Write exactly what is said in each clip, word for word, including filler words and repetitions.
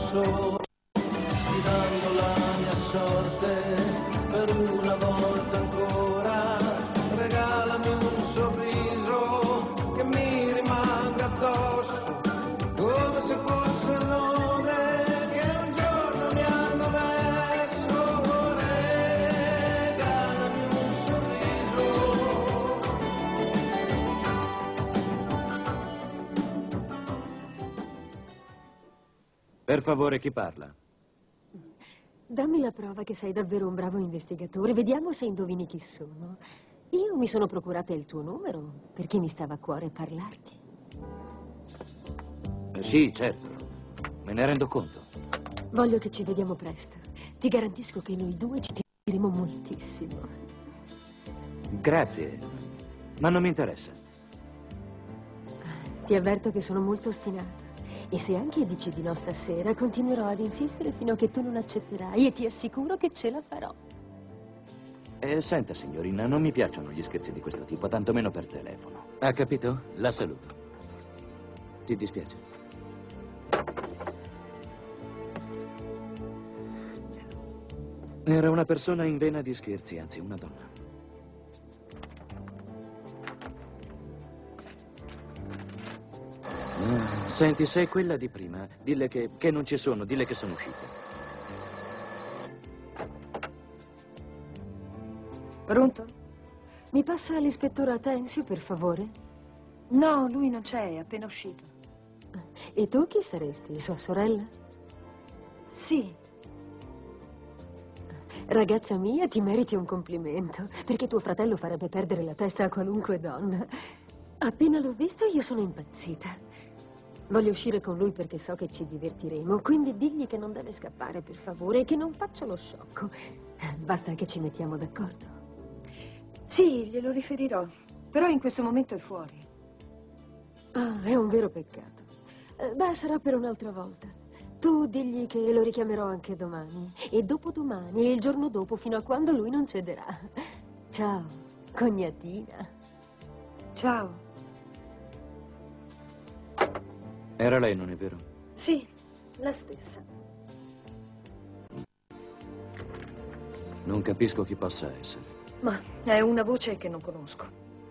solo, sfidando la mia sorte per una volta ancora. Regalami un sorriso che mi rimanga addosso, come se fosse il nome che un giorno mi hanno messo. Regalami un sorriso. Per favore, chi parla? Dammi la prova che sei davvero un bravo investigatore. Vediamo se indovini chi sono. Io mi sono procurata il tuo numero perché mi stava a cuore parlarti. Eh, sì, certo. Me ne rendo conto. Voglio che ci vediamo presto. Ti garantisco che noi due ci divertiremo moltissimo. Grazie, ma non mi interessa. Ti avverto che sono molto ostinata. E se anche dici di no stasera, continuerò ad insistere fino a che tu non accetterai e ti assicuro che ce la farò. Eh, senta, signorina, non mi piacciono gli scherzi di questo tipo, tantomeno per telefono. Ha capito? La saluto. Ti dispiace? Era una persona in vena di scherzi, anzi, una donna. Senti, sei quella di prima. Dille che, che non ci sono, dille che sono uscite. Pronto? Mi passa l'ispettore Atensio, per favore? No, lui non c'è, è appena uscito. E tu chi saresti? Sua sorella? Sì. Ragazza mia, ti meriti un complimento, perché tuo fratello farebbe perdere la testa a qualunque donna. Appena l'ho visto, io sono impazzita. Voglio uscire con lui perché so che ci divertiremo, quindi digli che non deve scappare, per favore, e che non faccia lo sciocco. Basta che ci mettiamo d'accordo. Sì, glielo riferirò, però in questo momento è fuori. Ah, è un vero peccato. Eh, Beh, sarà per un'altra volta. Tu digli che lo richiamerò anche domani, e dopodomani, e il giorno dopo, fino a quando lui non cederà. Ciao, cognatina. Ciao. Era lei, non è vero? Sì, la stessa. Non capisco chi possa essere. Ma è una voce che non conosco.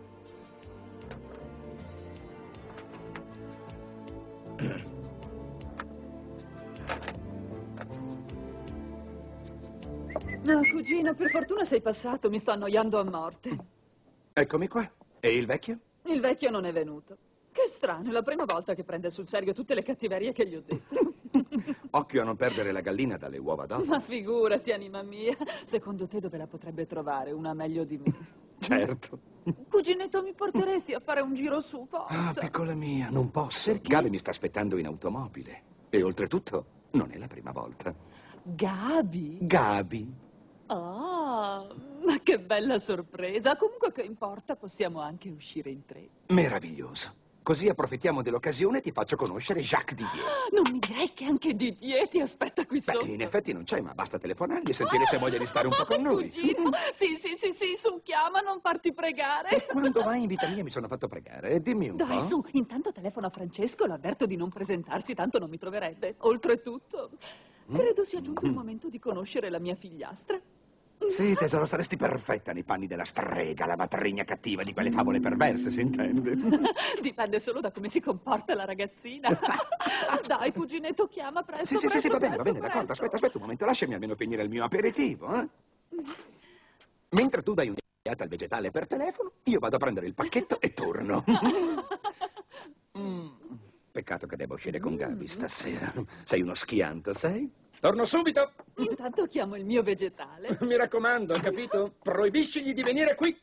No, cugino, per fortuna sei passato, mi sto annoiando a morte. Eccomi qua. E il vecchio? Il vecchio non è venuto. Che strano, è la prima volta che prende sul serio tutte le cattiverie che gli ho detto. Occhio a non perdere la gallina dalle uova d'oro. Ma figurati, anima mia. Secondo te dove la potrebbe trovare una meglio di me? Certo. Cuginetto, mi porteresti a fare un giro su, forza? Ah, piccola mia, non posso. Perché? Gabi mi sta aspettando in automobile. E oltretutto, non è la prima volta. Gabi? Gabi. Ah, ma che bella sorpresa. Comunque che importa, possiamo anche uscire in tre. Meraviglioso. Così approfittiamo dell'occasione e ti faccio conoscere Jacques Didier. Non mi direi che anche Didier ti aspetta qui Beh, sotto. in effetti non c'è, ma basta telefonargli e sentire se voglia di stare un po' con noi. Cugino, sì, sì, sì, sì, su, chiama, non farti pregare. E quando vai in vita mia mi sono fatto pregare. Dimmi un Dai, po'. su, intanto telefono a Francesco, lo avverto di non presentarsi, tanto non mi troverebbe. Oltretutto, credo sia giunto il momento di conoscere la mia figliastra. Sì, tesoro, saresti perfetta nei panni della strega, la matrigna cattiva di quelle favole perverse, si intende? Dipende solo da come si comporta la ragazzina. Dai, cuginetto, chiama presto, Sì, sì, presto, sì, sì, va bene, va presto, bene, d'accordo. presto. Aspetta, aspetta un momento, lasciami almeno finire il mio aperitivo, eh? Mentre tu dai un'occhiata al vegetale per telefono, io vado a prendere il pacchetto e torno. Mm. Peccato che debba uscire con Gabi stasera. Sei uno schianto, sai? Torno subito! Intanto chiamo il mio vegetale. Mi raccomando, capito? Proibiscigli di venire qui!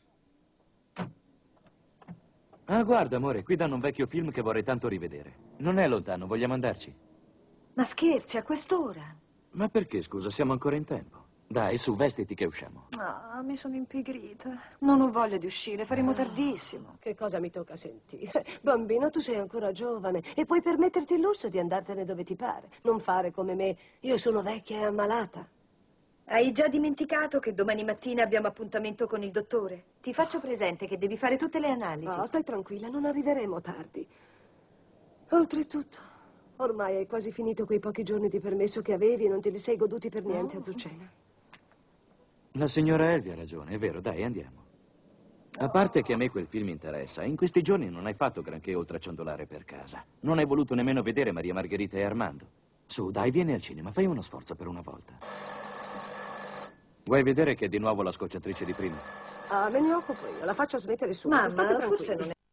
Ah, guarda, amore, qui danno un vecchio film che vorrei tanto rivedere. Non è lontano, vogliamo andarci? Ma scherzi, a quest'ora? Ma perché, scusa, siamo ancora in tempo. Dai, su, vestiti che usciamo. Ah, mi sono impigrita. Non ho voglia di uscire, faremo tardissimo. Che cosa mi tocca sentire? Bambino, tu sei ancora giovane e puoi permetterti il lusso di andartene dove ti pare. Non fare come me. Io sono vecchia e ammalata. Hai già dimenticato che domani mattina abbiamo appuntamento con il dottore? Ti faccio presente che devi fare tutte le analisi. No, stai tranquilla, non arriveremo tardi. Oltretutto, Ormai hai quasi finito quei pochi giorni di permesso che avevi e non te li sei goduti per niente, Azucena. La signora Elvia ha ragione, è vero, dai, andiamo. A parte che a me quel film interessa, in questi giorni non hai fatto granché oltre a ciondolare per casa. Non hai voluto nemmeno vedere Maria Margherita e Armando. Su, dai, vieni al cinema, fai uno sforzo per una volta. Vuoi vedere che è di nuovo la scocciatrice di prima? Ah, me ne occupo io, la faccio smettere subito. State Mamma, tranquilli. forse non è...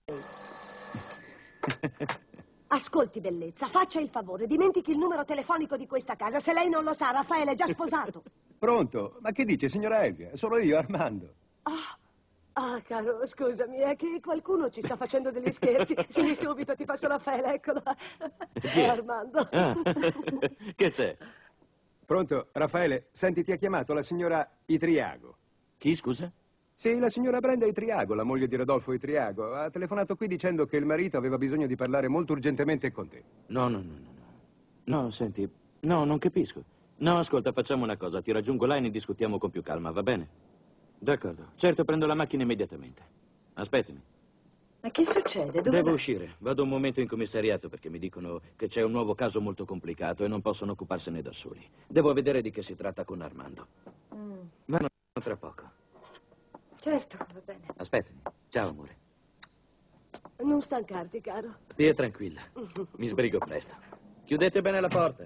Ascolti, bellezza, faccia il favore, dimentichi il numero telefonico di questa casa. Se lei non lo sa, Raffaele è già sposato. Pronto? Ma che dice, signora Elvia? Sono io, Armando. Ah, ah, caro, scusami, è che qualcuno ci sta facendo degli scherzi. Sì, subito ti passo Raffaele, eccolo. È Armando. Ah, che c'è? Pronto? Raffaele, senti, ti ha chiamato la signora Itriago. Chi, scusa? Sì, la signora Brenda Itriago, la moglie di Rodolfo Itriago, ha telefonato qui dicendo che il marito aveva bisogno di parlare molto urgentemente con te. No, no, no, no. No, no senti, no, non capisco. No, ascolta, facciamo una cosa, ti raggiungo là e ne discutiamo con più calma, va bene? D'accordo. Certo, prendo la macchina immediatamente. Aspettami. Ma che succede? Dove Devo va? uscire. Vado un momento in commissariato perché mi dicono che c'è un nuovo caso molto complicato e non possono occuparsene da soli. Devo vedere di che si tratta con Armando. Mm. Ma no, tra poco. Certo, va bene. Aspettami. Ciao, amore. Non stancarti, caro. Stia tranquilla. Mi sbrigo presto. Chiudete bene la porta.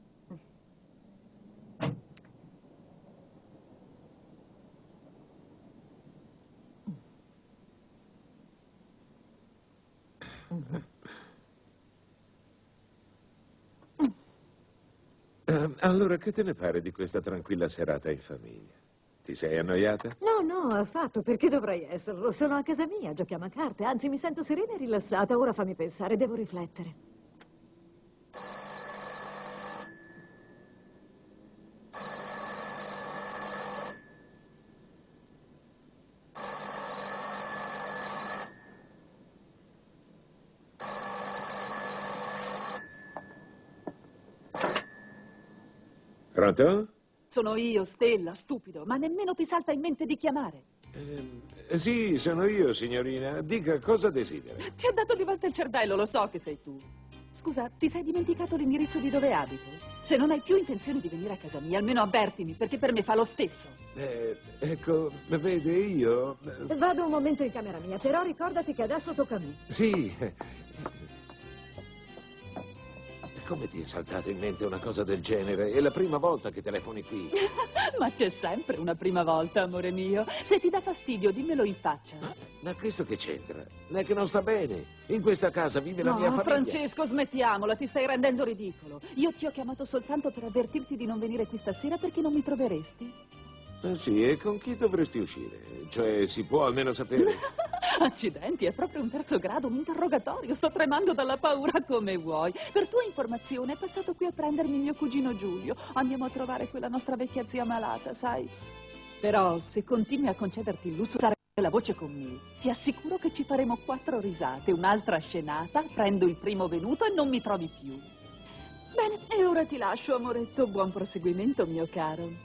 Eh, allora, che te ne pare di questa tranquilla serata in famiglia? Ti sei annoiata? No, no, affatto, perché dovrei esserlo? Sono a casa mia, giochiamo a carte, anzi mi sento serena e rilassata. Ora fammi pensare, devo riflettere. Pronto? Sono io, Stella, stupido, ma nemmeno ti salta in mente di chiamare. Eh, sì, sono io, signorina. Dica cosa desidera. Ti ha dato di volta il cervello, lo so che sei tu. Scusa, ti sei dimenticato l'indirizzo di dove abito? Se non hai più intenzione di venire a casa mia, almeno avvertimi, perché per me fa lo stesso. Eh, ecco, vede, io... Vado un momento in camera mia, però ricordati che adesso tocca a me. Sì. Come ti è saltata in mente una cosa del genere? È la prima volta che telefoni qui. Ma c'è sempre una prima volta, amore mio. Se ti dà fastidio, dimmelo in faccia. Ma, ma questo che c'entra? Non è che non sta bene. In questa casa vive la No, mia famiglia. Francesco, smettiamola, ti stai rendendo ridicolo. Io ti ho chiamato soltanto per avvertirti di non venire qui stasera perché non mi troveresti. Eh sì, e con chi dovresti uscire? Cioè, si può almeno sapere? Accidenti, è proprio un terzo grado, un interrogatorio. Sto tremando dalla paura come vuoi. Per tua informazione è passato qui a prendermi mio cugino Giulio. Andiamo a trovare quella nostra vecchia zia malata, sai? Però se continui a concederti il lusso di usare la voce con me, ti assicuro che ci faremo quattro risate, un'altra scenata, prendo il primo venuto e non mi trovi più. Bene, e ora ti lascio, amoretto. Buon proseguimento, mio caro.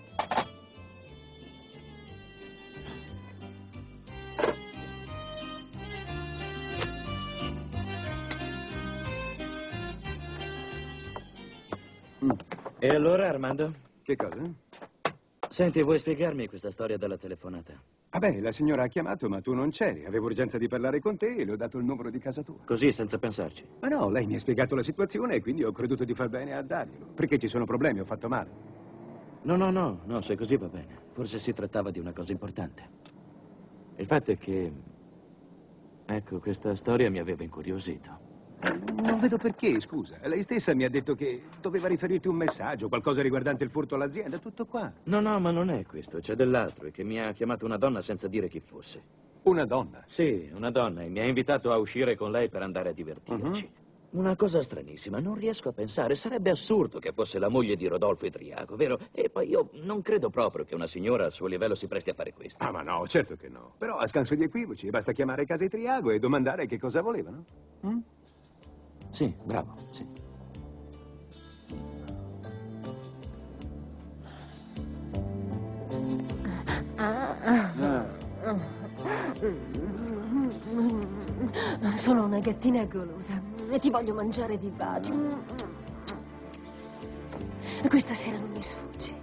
E allora, Armando? Che cosa? Senti, vuoi spiegarmi questa storia della telefonata? Vabbè, la signora ha chiamato, ma tu non c'eri. Avevo urgenza di parlare con te e le ho dato il numero di casa tua. Così, senza pensarci. Ma no, lei mi ha spiegato la situazione e quindi ho creduto di far bene a darglielo. Perché ci sono problemi, ho fatto male. No, no, no, no, se così va bene. Forse si trattava di una cosa importante. Il fatto è che... Ecco, questa storia mi aveva incuriosito. Non vedo perché, scusa. Lei stessa mi ha detto che doveva riferirti un messaggio, qualcosa riguardante il furto all'azienda, tutto qua. No, no, ma non è questo, c'è dell'altro, è che mi ha chiamato una donna senza dire chi fosse. Una donna? Sì, una donna, e mi ha invitato a uscire con lei per andare a divertirci. Uh-huh. Una cosa stranissima, non riesco a pensare, sarebbe assurdo che fosse la moglie di Rodolfo Itriago, vero? E poi io non credo proprio che una signora al suo livello si presti a fare questo. Ah, ma no, certo che no. Però a scanso di equivoci, basta chiamare casa Itriago e domandare che cosa volevano. Mm? Sì, bravo, sì. Sono una gattina golosa e ti voglio mangiare di baci. Questa sera non mi sfuggi.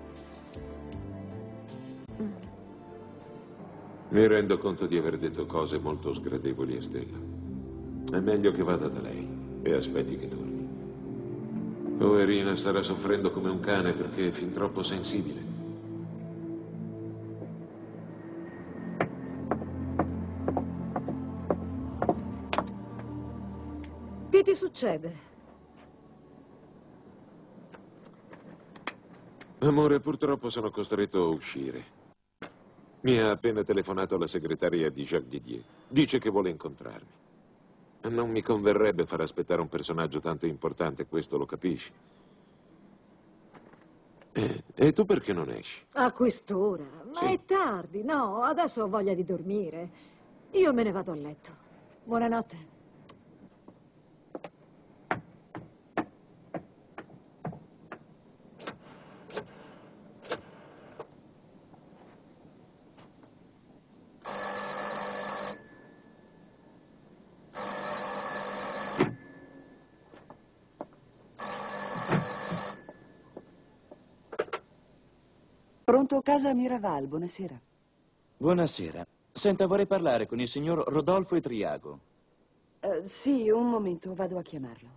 Mi rendo conto di aver detto cose molto sgradevoli a Stella. È meglio che vada da lei e aspetti che torni. Poverina, starà soffrendo come un cane perché è fin troppo sensibile. Che ti succede? Amore, purtroppo sono costretto a uscire. Mi ha appena telefonato la segretaria di Jacques Didier. Dice che vuole incontrarmi. Non mi converrebbe far aspettare un personaggio tanto importante, questo lo capisci. E, e tu perché non esci? A quest'ora? Ma Sì. è tardi, no, adesso ho voglia di dormire. Io me ne vado a letto. Buonanotte. Pronto, casa Miraval, buonasera. Buonasera. Senta, vorrei parlare con il signor Rodolfo Etriago. Eh, sì, un momento, vado a chiamarlo.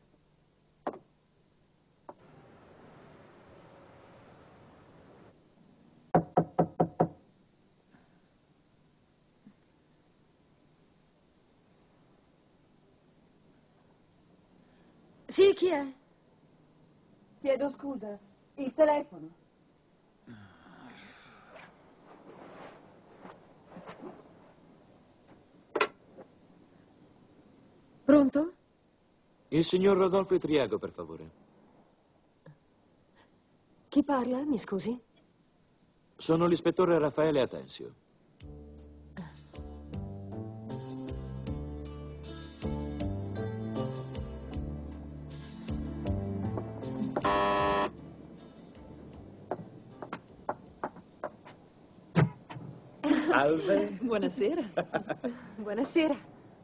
Sì, chi è? Chiedo scusa, il telefono. Pronto? Il signor Rodolfo Etriago, per favore. Chi parla? Mi scusi? Sono l'ispettore Raffaele Atensio. Salve. Buonasera. Buonasera.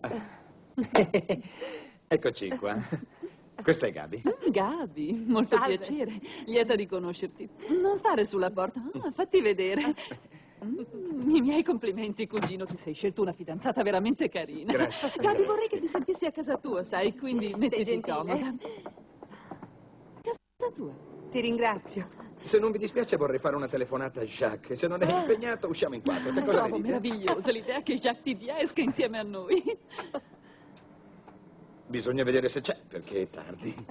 Eccoci qua. Questa è Gabi. Gabi, molto Salve. piacere. Lieta di conoscerti. Non stare sulla porta. Ah, fatti vedere. Mm, I miei complimenti, cugino. Ti sei scelto una fidanzata veramente carina. Grazie, Gabi, grazie. vorrei che ti sentissi a casa tua, sai? Quindi mettiti gentile. comoda. Casa tua. Ti ringrazio. Se non vi dispiace vorrei fare una telefonata a Jacques. Se non è impegnato usciamo in quattro. Che cosa Trovo ne dite? meravigliosa l'idea che Jacques Didier esca insieme a noi. Bisogna vedere se c'è, perché è tardi.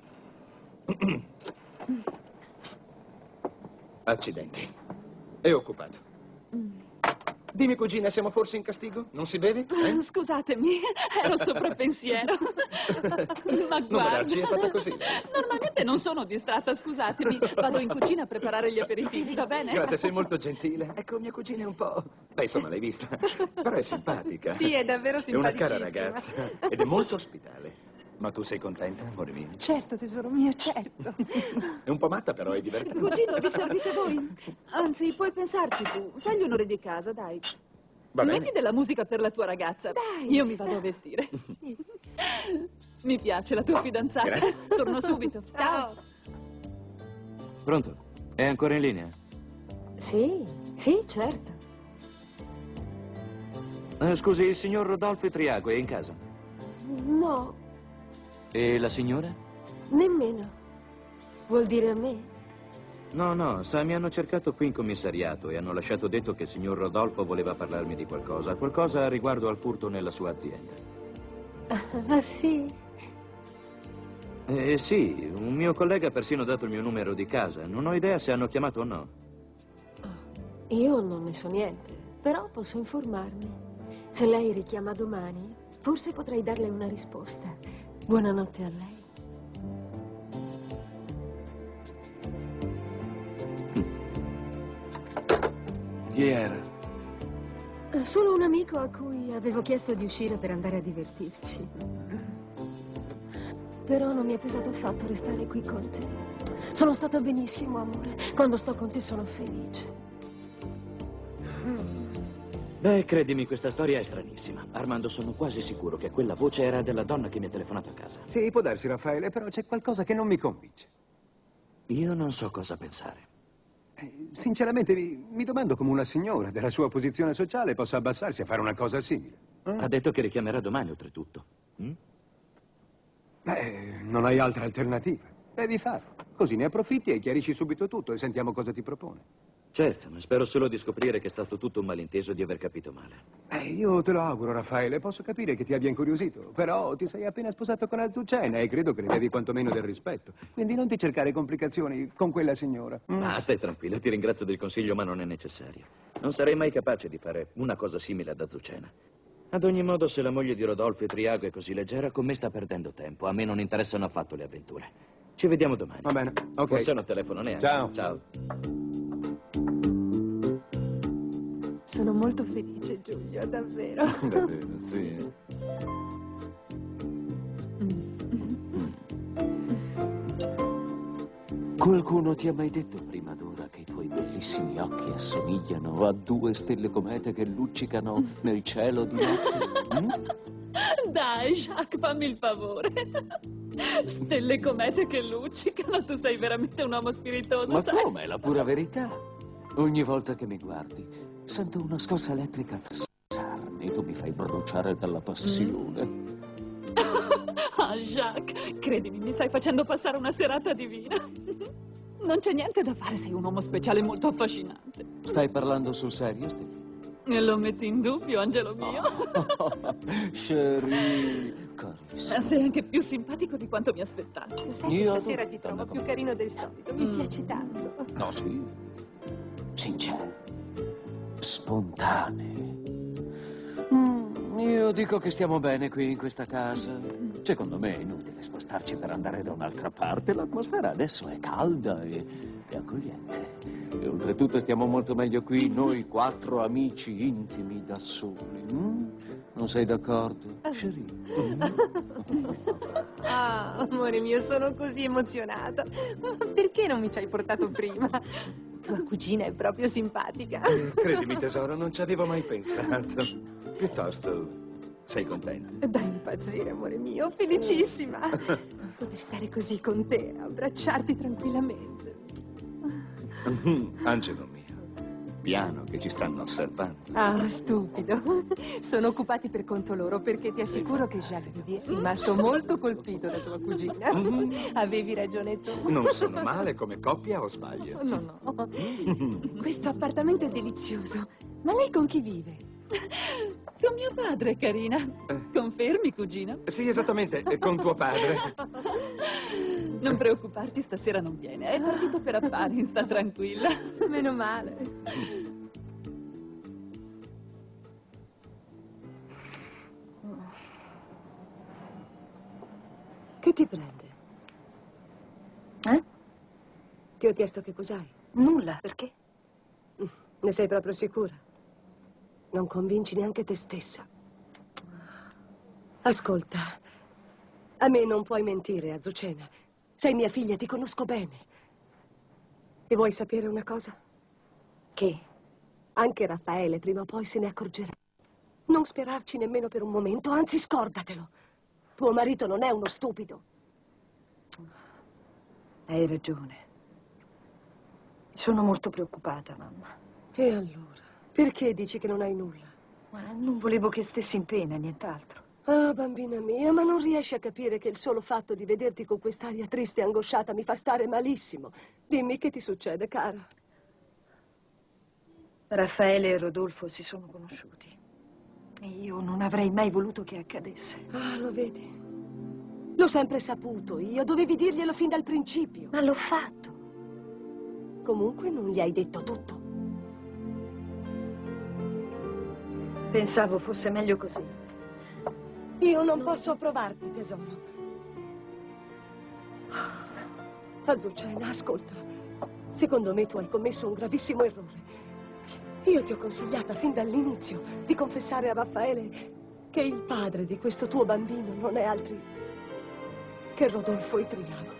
Accidenti. È occupato. Dimmi, cugina, siamo forse in castigo? Non si beve? Eh? Scusatemi, ero sopra pensiero. Ma Non guarda, darci, è fatta così. normalmente non sono distratta, scusatemi. Vado in cucina a preparare gli aperitivi, va bene? Grazie, sei molto gentile. Ecco, mia cugina è un po'... Beh, insomma, l'hai vista. Però è simpatica. Sì, è davvero È una cara simpaticissima. ragazza. Ed è molto ospitale. Ma tu sei contenta, amore mio? Certo, tesoro mio, certo. È un po' matta, però è divertente. Cugino, vi servite voi? Anzi, puoi pensarci tu. Fagli onore di casa, dai. Va bene. Metti della musica per la tua ragazza. Dai. Io mi vado a vestire. Mi piace la tua fidanzata. Grazie. Torno subito. Ciao. Pronto? È ancora in linea? Sì, sì, certo. Eh, scusi, il signor Rodolfo Etriago è in casa? No, E la signora? nemmeno. Vuol dire a me? No, no, sa, mi hanno cercato qui in commissariato e hanno lasciato detto che il signor Rodolfo voleva parlarmi di qualcosa. Qualcosa riguardo al furto nella sua azienda. Ah, sì? Eh, sì, un mio collega ha persino dato il mio numero di casa. Non ho idea se hanno chiamato o no. Io non ne so niente, però posso informarmi. Se lei richiama domani, forse potrei darle una risposta. Buonanotte a lei. Chi era? Solo un amico a cui avevo chiesto di uscire per andare a divertirci. Però non mi è pesato affatto restare qui con te. Sono stata benissimo, amore. Quando sto con te sono felice. Beh, credimi, questa storia è stranissima. Armando, sono quasi sicuro che quella voce era della donna che mi ha telefonato a casa. Sì, può darsi, Raffaele, però c'è qualcosa che non mi convince. Io non so cosa pensare. Eh, sinceramente, mi, mi domando come una signora della sua posizione sociale possa abbassarsi a fare una cosa simile. Eh? Ha detto che richiamerà domani, oltretutto. Mm? Beh, non hai altra alternativa. Devi farlo. Così ne approfitti e chiarisci subito tutto e sentiamo cosa ti propone. Certo, ma spero solo di scoprire che è stato tutto un malinteso, di aver capito male. Eh, io te lo auguro, Raffaele. Posso capire che ti abbia incuriosito. Però ti sei appena sposato con Azucena e credo che le devi quantomeno del rispetto. Quindi non ti cercare complicazioni con quella signora. Mm? Ah, stai tranquillo, ti ringrazio del consiglio, ma non è necessario. Non sarei mai capace di fare una cosa simile ad Azucena. Ad ogni modo, se la moglie di Rodolfo e Triago è così leggera, con me sta perdendo tempo. A me non interessano affatto le avventure. Ci vediamo domani. Va bene, ok. Forse non telefono neanche. Ciao. Ciao. Sono molto felice, Giulio, davvero. Davvero, sì. Qualcuno ti ha mai detto prima d'ora che i tuoi bellissimi occhi assomigliano a due stelle comete che luccicano nel cielo di notte? Mm? Dai, Jacques, fammi il favore. Stelle comete che luccicano, tu sei veramente un uomo spiritoso, Ma sai? come? È la pura verità. Ogni volta che mi guardi, sento una scossa elettrica traspassarmi. Tu mi fai bruciare dalla passione. Mm. Ah, Jacques, credimi, mi stai facendo passare una serata divina. Non c'è niente da fare, sei un uomo speciale molto affascinante. Stai parlando sul serio, Steffi? E lo metti in dubbio, angelo mio? Oh, Cherie, carissimo. Sei anche più simpatico di quanto mi aspettassi. Sai, Io stasera ti trovo più carino del solito. Mi Mm. piaci tanto. No, sì. Sincero. Spontaneo. Mm, io dico che stiamo bene qui in questa casa. Secondo me è inutile spostarci per andare da un'altra parte. L'atmosfera adesso è calda e, e accogliente. E oltretutto stiamo molto meglio qui, noi quattro amici intimi da soli. Mm? Non sei d'accordo, Cherie? Mm? Ah, amore mio, sono così emozionata. Perché non mi ci hai portato prima? Tua cugina è proprio simpatica. Credimi, tesoro, non ci avevo mai pensato. Piuttosto, sei contenta? Dai impazzire, amore mio, felicissima. Poter stare così con te, abbracciarti tranquillamente. Angelo mio, piano che ci stanno osservando. Ah, stupido. Sono occupati per conto loro perché ti assicuro che Jacques Didier è rimasto molto colpito da tua cugina. Avevi ragione tu. Non sono male come coppia o sbaglio? No, no. Questo appartamento è delizioso. Ma lei con chi vive? Con mio padre, carina. Confermi, cugino? Sì, esattamente, con tuo padre. Non preoccuparti, stasera non viene. È partito per affari, sta tranquilla. Meno male. Che ti prende? Eh? Ti ho chiesto che cos'hai. Nulla, perché? Ne sei proprio sicura? Non convinci neanche te stessa. Ascolta, a me non puoi mentire, Azucena. Sei mia figlia, ti conosco bene. E vuoi sapere una cosa? Che? Anche Raffaele prima o poi se ne accorgerà. Non sperarci nemmeno per un momento, anzi scordatelo. Tuo marito non è uno stupido. Hai ragione. Sono molto preoccupata, mamma. E allora? Perché dici che non hai nulla? Ma non volevo che stessi in pena, nient'altro. Ah, bambina mia, ma non riesci a capire che il solo fatto di vederti con quest'aria triste e angosciata mi fa stare malissimo. Dimmi che ti succede, cara. Raffaele e Rodolfo si sono conosciuti. E io non avrei mai voluto che accadesse. Ah, lo vedi? L'ho sempre saputo io, dovevi dirglielo fin dal principio. Ma l'ho fatto. Comunque non gli hai detto tutto. Pensavo fosse meglio così. Io non posso provarti, tesoro. Azucena, ascolta. Secondo me tu hai commesso un gravissimo errore. Io ti ho consigliata fin dall'inizio di confessare a Raffaele che il padre di questo tuo bambino non è altri che Rodolfo e Triago.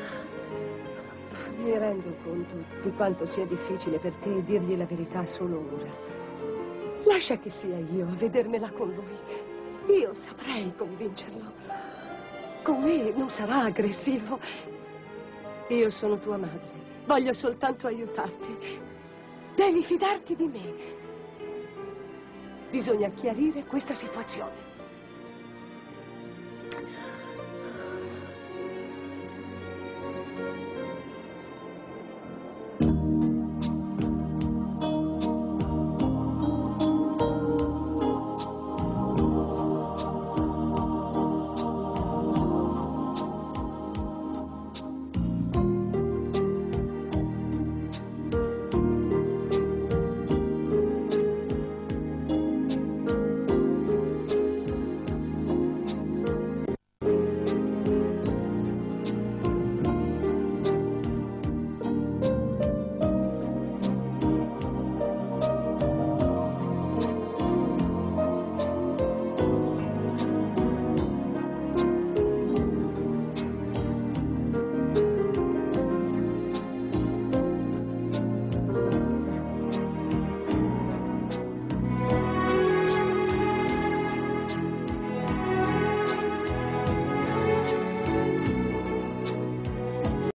Mi rendo conto di quanto sia difficile per te dirgli la verità solo ora. Lascia che sia io a vedermela con lui. Io saprei convincerlo. Con me non sarà aggressivo. Io sono tua madre. Voglio soltanto aiutarti. Devi fidarti di me. Bisogna chiarire questa situazione.